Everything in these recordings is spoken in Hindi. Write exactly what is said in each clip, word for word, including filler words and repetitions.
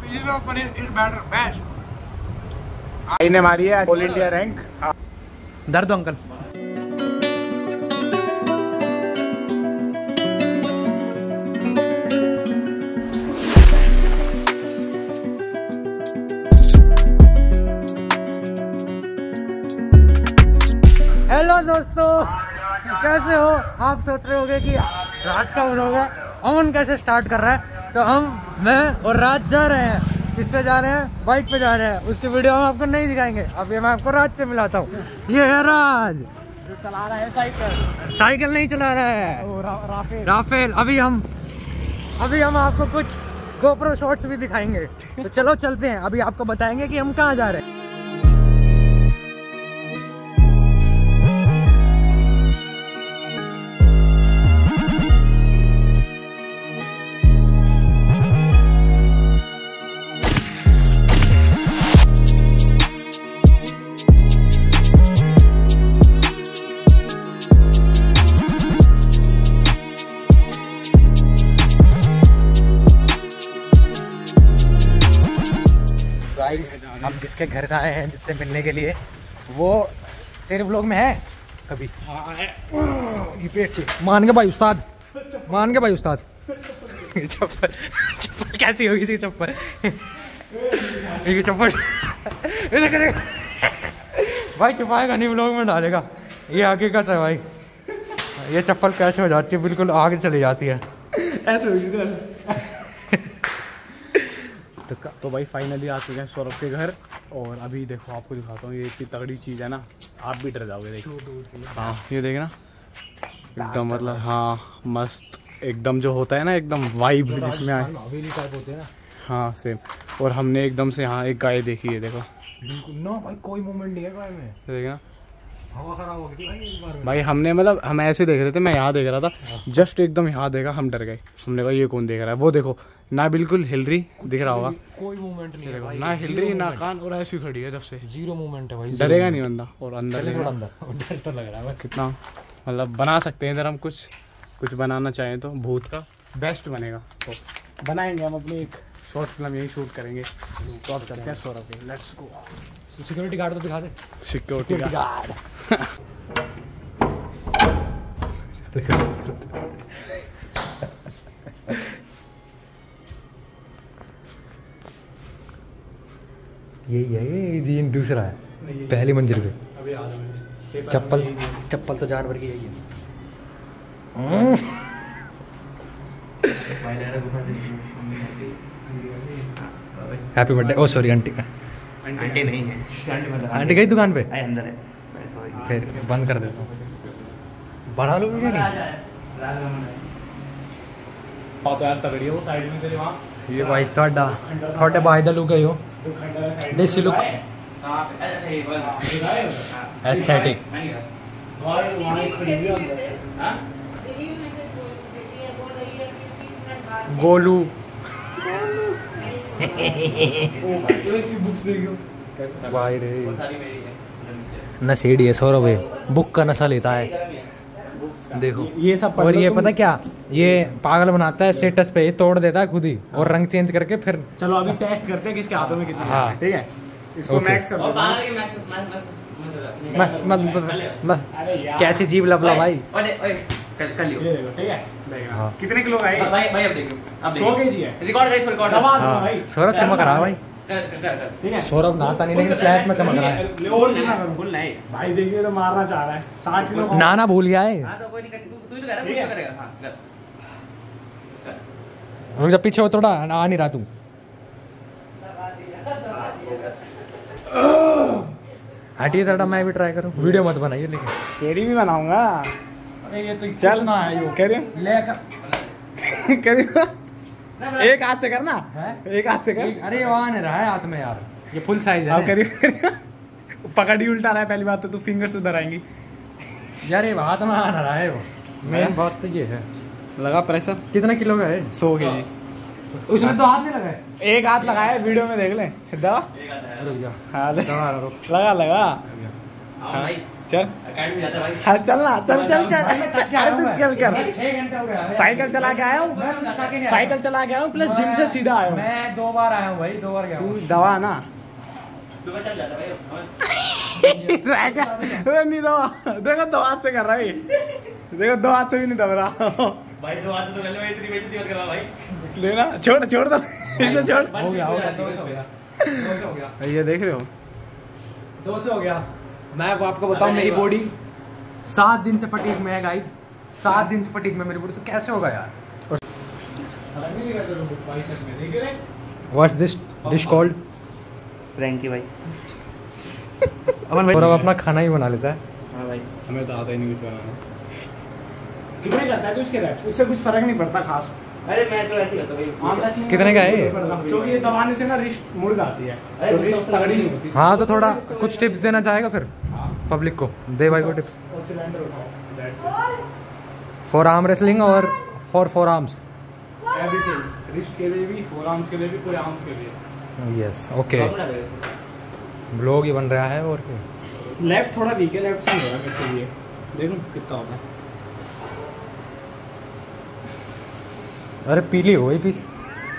भाई ने मारी है ऑल इंडिया रैंक। दर्द अंकल। हेलो दोस्तों, कैसे हो आप? सोच रहे होंगे कि रात का व्लॉग है, अमन कैसे स्टार्ट कर रहा है। तो हम मैं और राज जा रहे हैं, किस पे जा रहे हैं? बाइक पे जा रहे हैं। उसकी वीडियो हम आपको नहीं दिखाएंगे, अब ये मैं आपको राज से मिलाता हूँ। ये है राज, जो चला रहा है साइकिल। साइकिल नहीं चला रहा है, ओ, रा, राफेल राफेल। अभी हम अभी हम आपको कुछ गोप्रो शॉट्स भी दिखाएंगे। तो चलो चलते हैं, अभी आपको बताएंगे कि हम कहाँ जा रहे हैं। हम जिसके घर आए हैं, जिससे मिलने के लिए, वो तेरे ब्लॉग में है कभी? ये पेट से मान के भाई उस्ताद, मान के भाई उस्ताद। चप्पल चप्पल कैसी होगी इसकी चप्पल? ये चप्पल भाई छुपाएगा नहीं, ब्लॉग में डालेगा। ये हकीकत है भाई, ये चप्पल कैसे हो जाती है, बिल्कुल आगे चली जाती है ऐसे होगी। तो तो भाई फाइनली आ चुके हैं सौरभ के घर, और अभी देखो आपको दिखाता हूँ। ये इतनी तगड़ी चीज़ है ना, आप भी डर जाओगे। देखो हाँ, ये देखे ना, एकदम मतलब हाँ मस्त एकदम, जो होता है ना एकदम वाइब जिसमें आए हवेली टाइप होते हैं ना। हाँ सेम। और हमने एकदम से यहाँ एक गाय देखी है, देखो बिल्कुल ना भाई, कोई मूवमेंट नहीं है गाय में। देखे ना, हवा खराब हो गई थी भाई एक बार में। भाई हमने मतलब हम ऐसे देख रहे थे, मैं यहाँ देख रहा था, जस्ट एकदम यहाँ देखा, हम डर गए। हमने कहा ये कौन देख रहा है? वो देखो ना, बिल्कुल हिल रही, दिख रहा होगा, कोई मूवमेंट नहीं है भाई, ना हिल रही ना कान, और ऐसी खड़ी है जब से। जीरो मूवमेंट है भाई, डरेगा नहीं बंदा। और अंदर थोड़ा अंदर डर तो लग रहा है कितना, मतलब बना सकते हैं इधर हम कुछ कुछ बनाना चाहें तो भूत का बेस्ट बनेगा। तो बनाएंगे हम, अपनी एक शॉर्ट फिल्म यही शूट करेंगे। तो अब चलते हैं सौरभ के, लेट्स गो। सिक्योरिटी गार्ड तो दिखा दे। सिक्योरिटी गार्ड यही है, ये दिन दूसरा है, पहली मंजिल पे। चप्पल चप्पल तो जानवर की यही है। Happy birthday. Oh sorry aunty, aunty नहीं है, आंटी गई दुकान पे, अंदर है। फिर बंद कर देता हूँ। बढ़ा लो क्या नहीं? तो यार तगड़ी है वो साइड में तेरे वहाँ। ये भाई थोड़ा थोड़े भाई दा लुक है यो, देसी लुक, एस्थेटिक। गोलू भाई रे, नशेड़ी है सौरभ, बुक का नशा लेता है। देखो ये सब, और ये पता क्या, ये पागल बनाता है स्टेटस पे, ये तोड़ देता है खुद ही, और रंग चेंज करके फिर। चलो अभी टेस्ट करते हैं किसके हाथों में कितनी हाँ। है, ठीक है? इसको मैक्स कर दो। मत मत मत कैसी जीभ लपला भाई। कर लियो, ये देखो, ठीक है? देखना हाँ। कितने किलो का है? भाई भाई अब देखियो, अब सौ देखियो केजी है। रिकॉर्ड गाइस, रिकॉर्ड दबा दो हाँ, भाई। सौरभ चमक रहा है भाई। कर कर कर ठीक है, सौरभ नहाता नहीं, लेकिन फ्लैश में चमक रहा है। बोल ना करो। बोल नहीं। भाई देखिए तो मारना चाह रहा है, साठ किलो का। नाना भूल गया है। हां तो कोई नहीं, तू तू ही तो कह रहा है, ठीक है। तू करेगा। हां कर। रुक जा, पीछे हो थोड़ा, आ नहीं रहा तू। हटिए थोड़ा, मैं भी ट्राई करूं। वीडियो मत बनाइए लेकिन। तेरी भी बनाऊंगा। अरे ये तो चल ना है यो, कह रही लेकर करी एक हाथ से करना, एक हाथ से कर। अरे वहां नहीं रहा है हाथ में यार, ये फुल साइज है। अब करी पकड़ ही उल्टा रहा है, पहली बात तो तू फिंगर्स उधर आएंगी यार, ये हाथ में आ रहा है वो। मेन बात तो ये है। लगा प्रेशर। कितना किलो का है? सौ के जी। उसमें तो हाथ नहीं लगा है। एक हाथ लगाया, वीडियो में देख ले। दवा रुक जा। हाँ ले। दवा रुक। लगा लगा। हाँ भाई चल अकेडमी जाता भाई। हाँ चल ना चल चल चल अरे तू चल कर छह घंटे हो गया साइकिल चला के आया हूँ साइकिल चला के आया हूँ प्लस जिम से सीधा आया हूँ मैं दो बार आया हूँ भाई दो बार गया तू दवा ना सुबह चल जाता भाई। रह गया अरे नहीं दवा देखो दो हाथ से कर रहा है देखो दो हाथ से भी नहीं दब रहा भाई दो हाथ तो कर ले भाई, इतनी बेइज्जती मत करवा भाई। लेना छोड़ छोड़ दो इसे छोड़ हो गया हो गया दो से हो गया दो से हो गया ये देख रहे हो दो से हो गया। मैं अब आपको बताऊं मेरी बॉडी सात दिन से फटीक में है गाइस, सात दिन से फटीक में मेरी बॉडी, तो कैसे होगा यार। What's this dish called? Frankie भाई। अमन भाई और अब अपना खाना ही बना लेता है। हाँ भाई। हमें तो आता ही नहीं कुछ बनाना कितने करता है तो इसके रैप उससे कुछ फर्क नहीं पड़ता खास अरे मैं तो ऐसे ही करता भाई। कितने का है ये? क्योंकि ये दबाने से ना रिस्ट मुड़ जाती है अरे तो कुछ रिस्ट तो तगड़ी नहीं नहीं होती हाँ तो थोड़ा कुछ टिप्स देना चाहेगा फिर हाँ। पब्लिक को, दे भाई को टिप्स और सिलेंडर उठाओ दैट्स फॉर आर्म रेसलिंग और for four arms. It everything wrist के लिए भी फोर आर्म्स के लिए भी पूरे आर्म्स के लिए यस ओके ब्लॉग ही बन रहा है और क्या। लेफ्ट थोड़ा वीक है लेफ्ट से हो रहा है मेरे लिए देखो कितना होता है अरे पीली हो गई पीस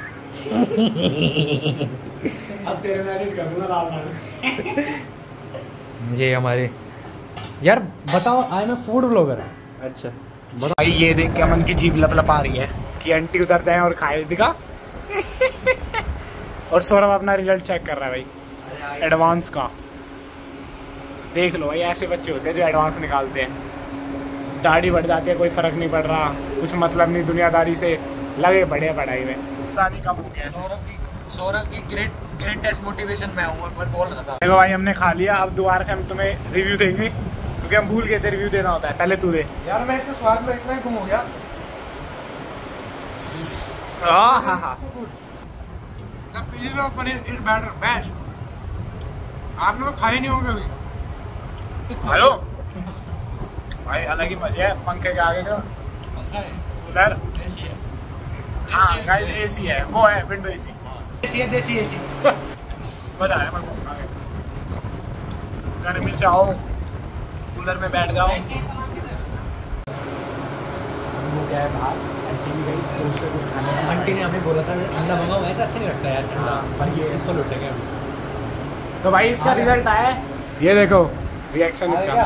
अब तेरे में एडिट कर दूंगा लाल लाल ये हमारे यार बताओ I am a food blogger. अच्छा भाई ये देख के अमन की जीभ लपलपा रही है कि आंटी उधर जाए और खाए दिखा और सौरभ अपना रिजल्ट चेक कर रहा है भाई एडवांस का। देख लो भाई ऐसे बच्चे होते हैं जो एडवांस निकालते हैं, दाढ़ी बढ़ जाती है कोई फर्क नहीं पड़ रहा, कुछ मतलब नहीं दुनियादारी से, लगे बड़े पढ़ाई में दाढ़ी कम हो गया। सौरभ की सौरभ की ग्रेट ग्रेटेस्ट मोटिवेशन मैं हूँ, मैं बोल रहा था। देखो भाई हमने खा लिया, अब दोबारा से हम तुम्हें रिव्यू देंगे क्योंकि हम भूल गए थे रिव्यू देना होता है। पहले तू दे यार मैं इसका स्वाद में इतना ही गुम हो गया। हाँ हाँ हाँ The pieces of paneer is better, best. आपने तो खाई नहीं होगा अभी। हेलो भाई अलग ही मजे है पंखे के आगे का कूलर। हाँ गाइस एसी है, वो है विंडो एसी। एसी है देसी एसी। मजा आया मैं आगे गर्मी से आओ कूलर में बैठ जाओ। वो क्या है बाहर आंटी भी गई तो उससे कुछ खाने का आंटी ने हमें बोला था ठंडा मंगाओ, ऐसा अच्छा नहीं लगता यार ठंडा, पर ये इसको लुटेंगे अभी। तो भाई इसका रिजल्ट आया है, ये देखो रिएक्शन इसका।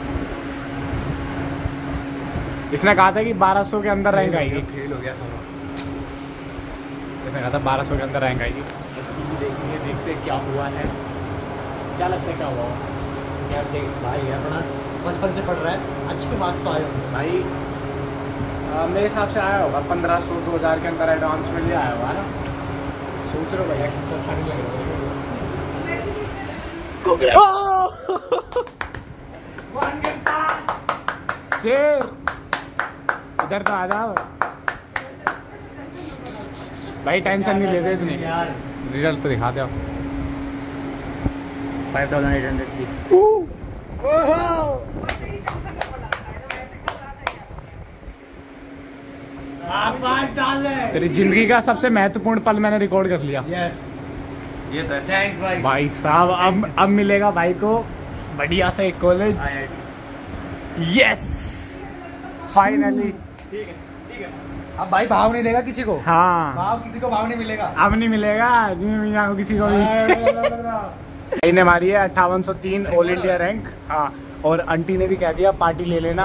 इसने कहा था कि बारह सौ के अंदर रैंक आएगी। फेल हो गया सौरभ। इसने कहा था बारह सौ के अंदर रैंक आएगी। देखिए देखते क्या हुआ है, क्या लगता है क्या हुआ होगा? यार देख भाई अपना बचपन से पढ़ रहा है, अच्छे मार्क्स तो आए होंगे भाई आ, मेरे हिसाब से आया होगा पंद्रह सौ दो हज़ार के अंदर एडवांस में ले आया होगा ना। सोच रहे हो भाई ऐसा तो अच्छा नहीं लग रहा शेर इधर तो आ जाओ भाई, टेंशन नहीं लेते इतनी, रिजल्ट तो दिखा दो। फाइव थाउजेंड एट हंड्रेड की। तेरी जिंदगी का सबसे महत्वपूर्ण पल मैंने रिकॉर्ड कर लिया। ये तो है। थैंक्स भाई। भाई साहब अब अब मिलेगा भाई को बढ़िया सा एक कॉलेज। Yes finally. ठीक है ठीक है। अब भाई भाव नहीं देगा किसी को, हाँ भाव किसी को भाव नहीं मिलेगा। अब नहीं मिलेगा मियाँ को किसी को भी। इन्हें मारी है अट्ठावन सौ तीन ऑल इंडिया रैंक। हाँ और आंटी ने भी कह दिया पार्टी ले लेना।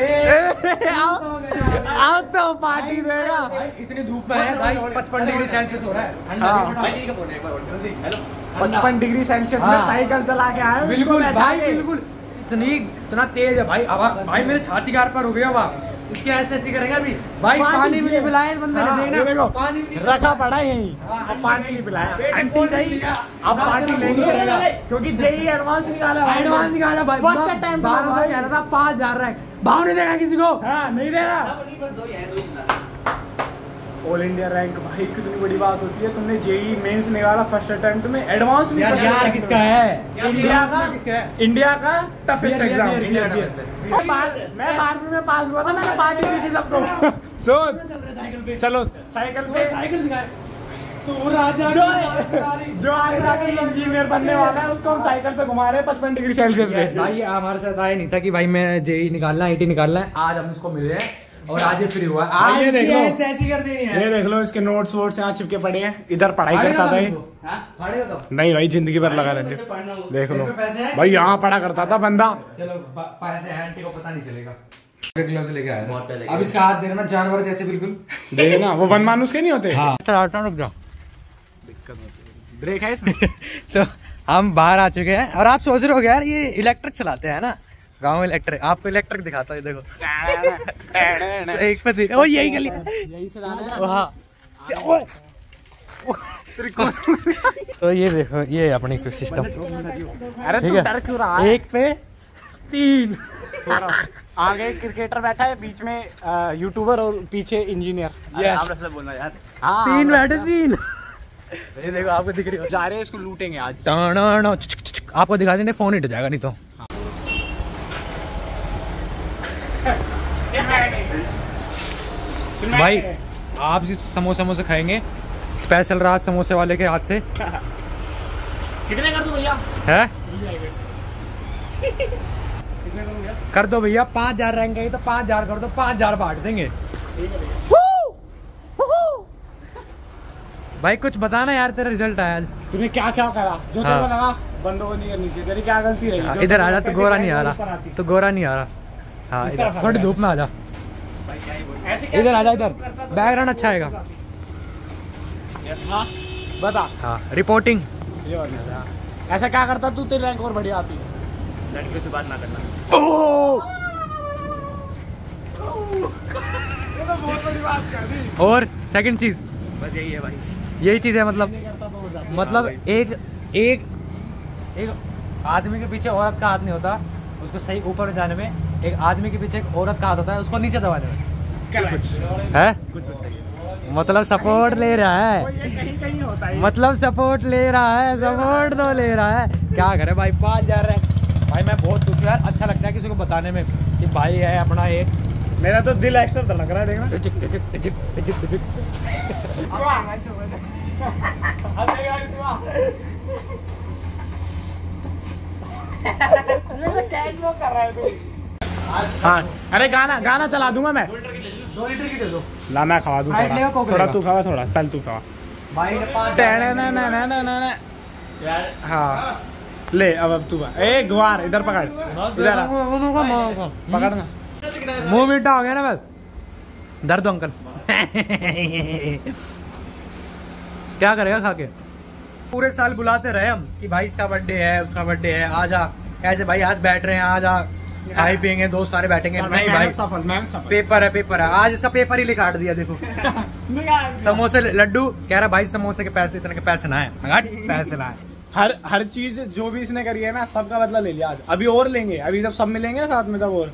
आओ तो पार्टी देगा। भाई इतनी धूप में है भाई, पचपन डिग्री सेल्सियस हो रहा है, ठंडा हाँ। नहीं भाई है। दीदी का फोन है, एक बार और जल्दी। हेलो। पचपन डिग्री सेल्सियस में हाँ। साइकिल चला के आया बिल्कुल भाई बिल्कुल, इतनी इतना तेज है भाई। हवा भाई मेरे छाती का पर हो गया हवा। इसके ऐसे ऐसे करेंगे अभी भाई। पानी भी नहीं पिलाया इस बंदे ने, हाँ, देखना ये देखो, पानी भी नहीं रखा पड़ा है यहीं, अब पानी नहीं पिलाया। आंटी गई अब पार्टी लेंगे क्योंकि जेई एडवांस निकाला भाई। एडवांस निकाला भाई, फर्स्ट अटेम्प्ट बारह सौ कह रहा था, पाँच हजार रहा है, भाव नहीं देगा किसी को। हाँ नहीं देगा। अब नहीं, बस दो ही है, दो ही मिला। ऑल इंडिया रैंक भाई कितनी बड़ी बात होती है। तुमने जेई मेंस निकाला फर्स्ट अटेम्प्ट में, एडवांस भी यार first यार attempt किसका में। है? इंडिया का किसका है? इंडिया का टफेस्ट बियर, एग्जाम। Beer, beer, beer, beer. मैं बारहवीं में पास हुआ था, मैंने पार्टी दी थी सबको। सोच चलो साइकिल पे साइकिल दिखाए। तू राजा जो जो आगे जाके इंजीनियर बनने वाला है उसको हम साइकिल पे घुमा रहे हैं पचपन डिग्री सेल्सियस पे। भाई हमारे साथ आया नहीं था कि भाई मैं जेई निकालना आईटी निकालना है, आज हम इसको मिले हैं और आज ये फ्री हुआ। आज ये देख लो, ऐसी कर देनी है। ये देख लो इसके नोट्स वोट्स यहाँ चिपके पड़े हैं, इधर पढ़ाई करता था ये। नहीं भाई जिंदगी भर लगा रहते, देख लो भाई यहाँ पढ़ा करता था बंदा। चलो पैसे हैं, आंटी को पता नहीं चलेगा। ग्लव्स लेके आया था। अब इसका हाथ देखना जानवर जैसे बिल्कुल, देखना वो वन मानुस के नहीं होते। हाँ रुक जाओ, ब्रेक है इसमें। तो हम बाहर आ चुके हैं और आप सोच रहे हो यार ये इलेक्ट्रिक चलाते हैं ना, गांव में इलेक्ट्रिक। आपको इलेक्ट्रिक दिखाता है, देखो एक पे ओ यही गली यही से लाना। वहाँ तो ये देखो ये अपनी कुछ सिस्टम। अरे तू डर क्यों रहा है? एक पे तीन, आगे क्रिकेटर बैठा है, बीच में यूट्यूबर और पीछे इंजीनियर। आप बोलना यार। हाँ तीन बैठे तीन। ये देखो आपको दिख रही हो, जा रहे हैं इसको लूटेंगे आज। टाणा आपको दिखा देंगे, फोन हिट जाएगा नहीं तो। भाई आप जी समोसे समोसे खाएंगे, स्पेशल रात समोसे वाले के हाथ से। कितने कर दो भैया? है कर दो भैया, पाँच हजार रहेंगे तो पाँच हजार कर दो, पाँच हजार बांट देंगे। भाई कुछ बताना यार, तेरा रिजल्ट आया आज। तूने क्या क्या करा जो हाँ। तेरे को लगा बंदों को नहीं करनी चाहिए, तेरी क्या गलती रही? इधर आ जा, तो गोरा नहीं आ रहा, तो गोरा नहीं आ रहा। हाँ इधर थोड़ी धूप में आ जा, इधर आ जा, इधर बैकग्राउंड अच्छा आएगा। हाँ बता। हाँ रिपोर्टिंग। ये बता, ऐसा क्या करता तू तेरी रैंक और बढ़िया आती? लड़कियों से बात ना करना। ये तो बहुत बड़ी बात कर दी। और सेकंड चीज बस यही है भाई, यही चीज है, मतलब मतलब एक एक एक आदमी के पीछे औरत का हाथ नहीं होता, उसको सही ऊपर जाने में। एक आदमी के पीछे एक औरत का हाथ होता है, उसको नीचे दबाने में। है मतलब सपोर्ट ले रहा है, कहीं कहीं होता है। मतलब सपोर्ट ले रहा है, सपोर्ट तो ले रहा है। क्या करे भाई, पाँच हजार है भाई। मैं बहुत दुखी यार, अच्छा लगता है किसी को बताने में कि भाई है अपना एक। मेरा तो दिल एक्स्ट्रा धड़क रहा है, देखना। हाँ अरे गाना गाना चला दूंगा मैं। दो लीटर की दे दो ला मैं खवा दूं Sprite लेगा, थोड़ा, Coke थोड़ा लेगा? तू खवा, थोड़ा पहले तू खवा। भाई ने पाँच यार हाँ ले अब अब तू ए गुआर इधर पकड़, इधर आ, पकड़ ना। मुंह मीठा हो गया ना बस। दर्द दो अंकल। क्या करेगा खा के? पूरे साल बुलाते रहे हम कि भाई इसका बर्थडे है, उसका बर्थडे है, आजा। कैसे भाई आज बैठ रहे हैं, आजा खाई पियेंगे, दोस्त सारे बैठेंगे। नहीं भाई सफल मैं सफल। पेपर है, पेपर है, आज इसका पेपर ही लिखा दिया। देखो समोसे लड्डू कह रहा भाई समोसे के पैसे, इतने के पैसे ना है, पैसे ना है। हर हर चीज जो भी इसने करी है ना, सबका बदला ले लिया आज। अभी और लेंगे, अभी जब सब मिलेंगे साथ में तब और।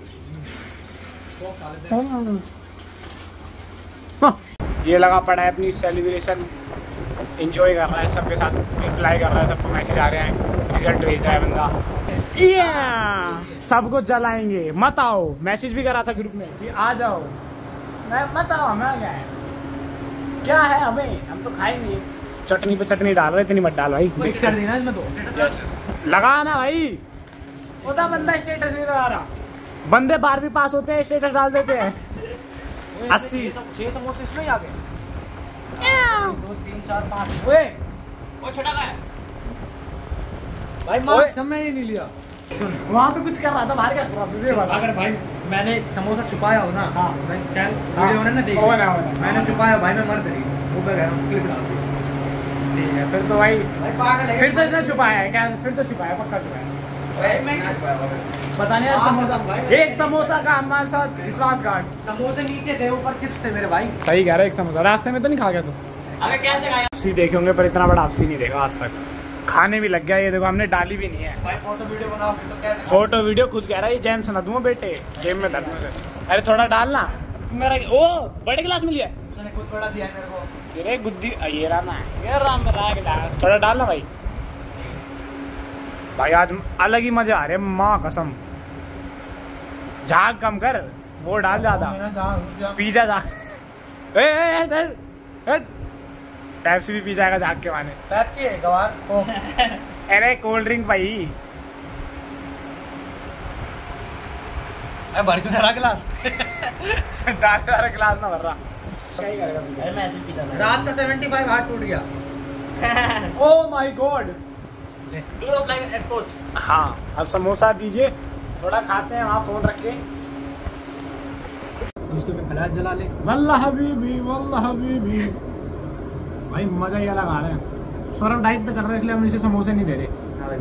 ये लगा पड़ा है अपनी सेलिब्रेशन, एंजॉय कर रहा है सबके साथ, रिप्लाई कर रहा है, सबको मैसेज आ रहे हैं, रिजल्ट भेज रहा है बंदा। yeah! सबको जलाएंगे, मत आओ। मैसेज भी करा था ग्रुप में कि आ जाओ, मैं मत आओ, हमें क्या है, क्या है हमें, हम तो खाएंगे। चटनी पे चटनी डाल रहे, इतनी मत डाल भाई। मिक्स कर देना इसमें तो। लगा ना भाई, ओदा बंदा स्टेटस नहीं लगा रहा। बंदे बारहवीं पास होते हैं, स्टेटस डाल देते हैं। अस्सी छह समोसे इसमें ही आ गए। दो तीन चार पाँच। ओए वो छोटा का है भाई, मार्क्स हमने ही नहीं लिया। वहाँ तो कुछ कर रहा था, बाहर क्या कर रहा था? ये बता। अगर भाई मैंने समोसा छुपाया हो ना, हाँ। मैं चैनल वीडियो में ना देखी, हो ना, हो ना। मैंने छुपाया भाई, मैं मर करी ऊपर गया क्लिप डाल दी। ठीक है फिर तो भाई, भाई पागल है। फिर तो इसने छुपाया है क्या? फिर तो छुपाया, पक्का छुपाया। भाई मैं पता नहीं यार, समोसा एक समोसा का हमारे साथ विश्वास घाट। समोसे नीचे थे, ऊपर चिप्स थे मेरे भाई। सही कह रहा है, एक समोसा रास्ते में तो नहीं खा गया तू? अबे क्या जगह आपसी देखे होंगे पर इतना बड़ा आपसी नहीं देखा आज तक। खाने भी लग गया, ये देखो हमने डाली भी नहीं है। भाई फोटो वीडियो बनाओ तो कैसे? फोटो वीडियो खुद कह रहा है, ये जैम सुना दूंगा बेटे, गेम में दर्द में। अरे थोड़ा डालना मेरा। ओ बड़े गिलास में लिया, उसने खुद बड़ा दिया मेरे को। तेरे गुद्दी ये रहा ना, ये रहा मेरा गिलास। थोड़ा डालना भाई। भाई आज अलग ही मजे आ रहे हैं, माँ कसम। झाग कम कर, वो डाल ज्यादा, पिज्जा जा। ए, ए, ए, ए, पेप्सी भी पी जाएगा जाग के माने। पेप्सी है गवार ओ अरे कोल्ड ड्रिंक भाई। अरे भर क्यों रहा गिलास डाल डाल गिलास ना भर रहा। अरे मैं ऐसे पीता था। रात का पचहत्तर हार्ट टूट गया। Oh my god. Door of life exposed. हाँ अब समोसा दीजिए, थोड़ा खाते हैं वहाँ फोन रख के। उसके पे फ्लैश जला ले। वल्ला हबीबी वल्ला हबीबी। भाई मजा ही अलग आ रहा है। सौरभ डाइट पे कर रहे हैं इसलिए हम इसे समोसे नहीं दे रहे।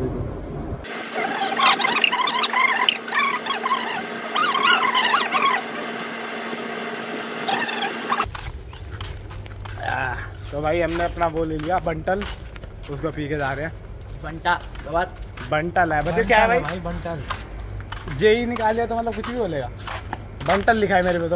तो भाई हमने अपना वो ले लिया बंटल, उसको पी के जा रहे हैं। बंटा गवार बंटल है बच्चे, क्या है भाई? भाई बंटल जेई निकाल लिया तो मतलब कुछ भी बोलेगा। बंटल लिखा है मेरे पे, तो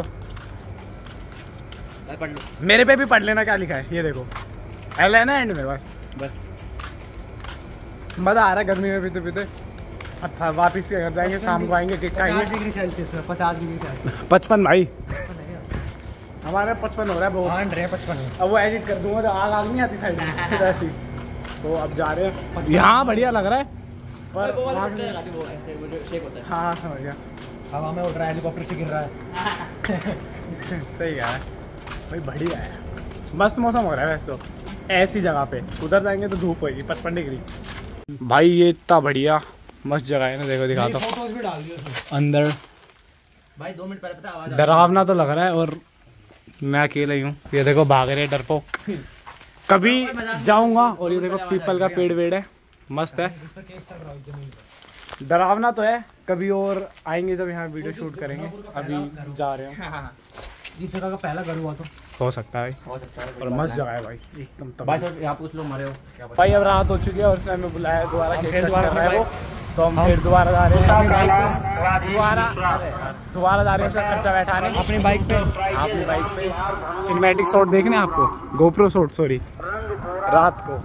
मैं पढ़ लूं। मेरे पे भी पढ़ लेना क्या लिखा है। ये देखो एल है ना एंड में, बस बस मज़ा आ रहा है गर्मी में पीते पीते। अब वापिस के घर जाएंगे, शाम को आएंगे, केक खाएंगे। पचास डिग्री सेल्सियस में पचास डिग्री सेल्सियस पचपन भाई हमारे पचपन हो रहा है बहुत। हाँ रहे पचपन। अब वो एडिट कर दूंगा तो आग आग नहीं आती साइड में ऐसी। तो अब जा रहे हैं, यहाँ बढ़िया लग रहा है पर वो वाला वहाँ फुट से- रहेगा वो ऐसे वो जो शेक होता है। हाँ समझ गया। हवा में उड़ रहा है, हेलीकॉप्टर से गिर रहा है। सही कहा है भाई, बढ़िया है। मस्त मौसम हो रहा है वैसे तो। ऐसी जगह पे उधर जाएंगे तो धूप होगी पचपन डिग्री। भाई ये इतना बढ़िया मस्त जगह है ना, देखो दिखाता हूँ फोटोज भी डाल दिए उसमें। अंदर। भाई दो मिनट पहले पता आवाज आ डरावना तो लग रहा है और मैं अकेला ही हूँ। ये देखो भाग रहे डरपोक। कभी जाऊंगा। और ये देखो पीपल का पेड़ वेड़ है, मस्त है। इस पर केस चल रहा है जमीन पे। डरावना तो है, कभी और आएंगे जब यहाँ वीडियो शूट करेंगे। अभी जा रहे हैं। इस जगह का पहला घर हुआ तो हो सकता है हो सकता है। और मस्त जगह है भाई एकदम तब। भाई साहब यहाँ कुछ लोग मरे हो क्या पता। भाई अब रात हो चुकी है और उसने हमें बुलाया है दोबारा, हम केक फिर कट दोबारा कर रहा है वो। तो हम फिर दोबारा जा रहे हैं अपनी बाइक पे। दोबारा अरे यार, दोबारा जा रहे हैं उसका खर्चा बैठाने अपनी बाइक पे। अपनी बाइक पे सिनेमैटिक शॉट देखने आपको, गोप्रो शॉट सॉरी, रात को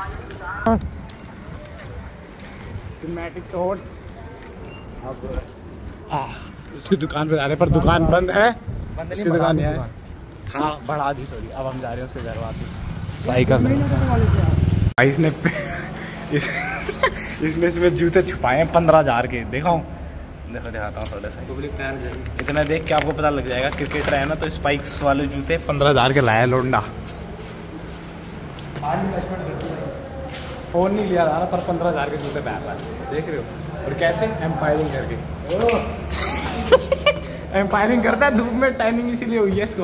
सिनेमैटिक शॉट। उसकी दुकान पे जा रहे हैं पर दुकान बंद है। उसकी दुकान नहीं है, हाँ बढ़ा दी सॉरी। अब हम जा रहे हैं उसके घर वापस साइकिल। भाई इसने इस, इसने इसमें जूते छुपाए हैं पंद्रह हजार के। देखा हूँ, देखो दिखाता हूँ थोड़ा सा। इतना देख के आपको पता लग जाएगा क्रिकेटर है ना, तो स्पाइक्स वाले जूते पंद्रह हजार के लाया लोंडा। फोन नहीं लिया जा रहा पर पंद्रह हजार के जूते पहन रहा है, देख रहे हो। और कैसे एम्पायरिंग करके एम्पायरिंग करता है धूप में। टाइमिंग इसीलिए हुई है इसको।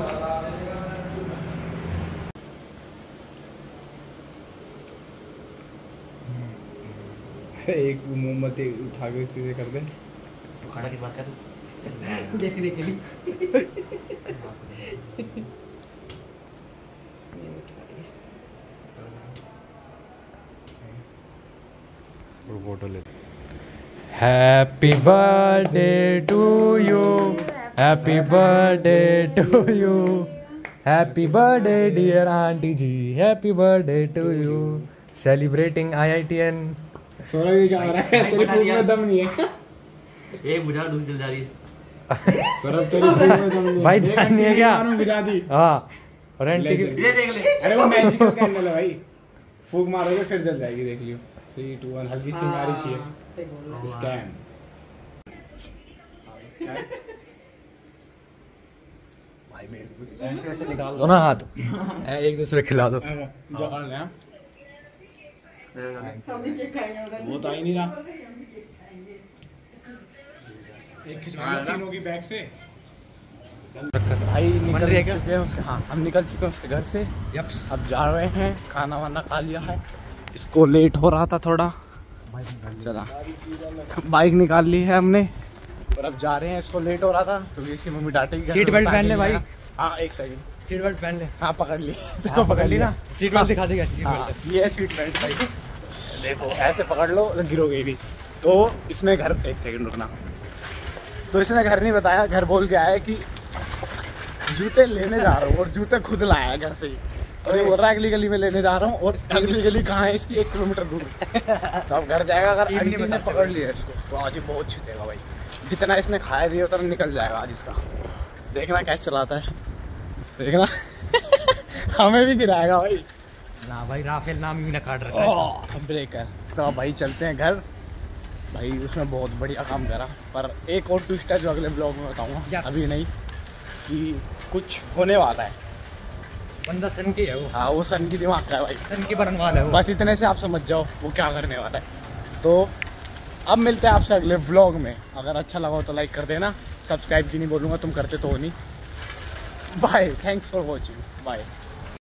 एक मोमबत्ती उठा के उसी से कर दे। खाना की बात कर देखने के लिए। फोटो ले। Happy birthday to you, happy birthday to you, happy birthday dear aunty ji, happy birthday to you, celebrating I I T N. सोना ये क्या हो रहा है? तेरी फूक में दम नहीं है। एक बुझा दूसरी जल जा रही है। सौरभ तेरी फूक में दम नहीं है। भाई जान नहीं है क्या? बुझा दी। हाँ और आंटी ले की ये देख ले। अरे वो मैजिकल कैंडल है भाई, फूक मारोगे फिर जल जाएगी, देख लियो। थ्री टू वन, हल्की चिंगारी चाहिए। स्कैम। भाई मेरे ऐसे ऐसे निकाल दो ना हाथ, एक दूसरे खिला दो। जो हाल है वो तो आ ही नहीं रहा। एक खिंचवा लो तीनों की बैग से। भाई निकल चुके हैं उसके, हाँ हम निकल चुके हैं उसके घर से। यप्स। अब जा रहे हैं, खाना वाना खा लिया है। इसको लेट हो रहा था थोड़ा, चला बाइक निकाल ली है हमने और अब जा रहे हैं। इसको लेट हो रहा था क्योंकि इसकी मम्मी डांटेगी। सीट बेल्ट पहन ले भाई। हाँ एक सेकंड, सीट बेल्ट पहन ले। हाँ पकड़ ली। देखो पकड़ ली ना, सीट बेल्ट दिखा देगा। सीट हाँ, बेल्ट ये है सीट बेल्ट भाई। देखो ऐसे पकड़ लो तो गिरोगे भी। तो इसने घर, एक सेकंड रुकना। तो इसने घर नहीं बताया, घर बोल के आया कि जूते लेने जा रहा हूँ और जूते खुद लाया है घर से ही। और ये बोल रहा है अगली गली में लेने जा रहा हूँ और अगली गली कहाँ है इसकी, एक किलोमीटर दूर। तो अब घर जाएगा, अगर आंटी ने पकड़ लिया इसको तो आज ये बहुत छुटेगा भाई। जितना इसने खाया दिया उतना निकल जाएगा आज इसका। देखना कैसे चलाता है, देखना। हमें भी गिराएगा भाई। ना भाई राफेल नाम ही ना काट रखा है। ब्रेकर। तो भाई चलते हैं घर। भाई उसने बहुत बढ़िया काम करा, पर एक और ट्विस्ट है जो अगले ब्लॉग में बताऊंगा, अभी नहीं, कि कुछ होने वाला है। बंदा सन की है वो। हाँ वो सन की दिमाग का है भाई, सन की बनने वाला है वो। बस इतने से आप समझ जाओ वो क्या करने वाला है। तो अब मिलते हैं आपसे अगले व्लॉग में। अगर अच्छा लगा हो तो लाइक कर देना, सब्सक्राइब की नहीं बोलूँगा, तुम करते तो हो नहीं। Bye, thanks for watching, bye.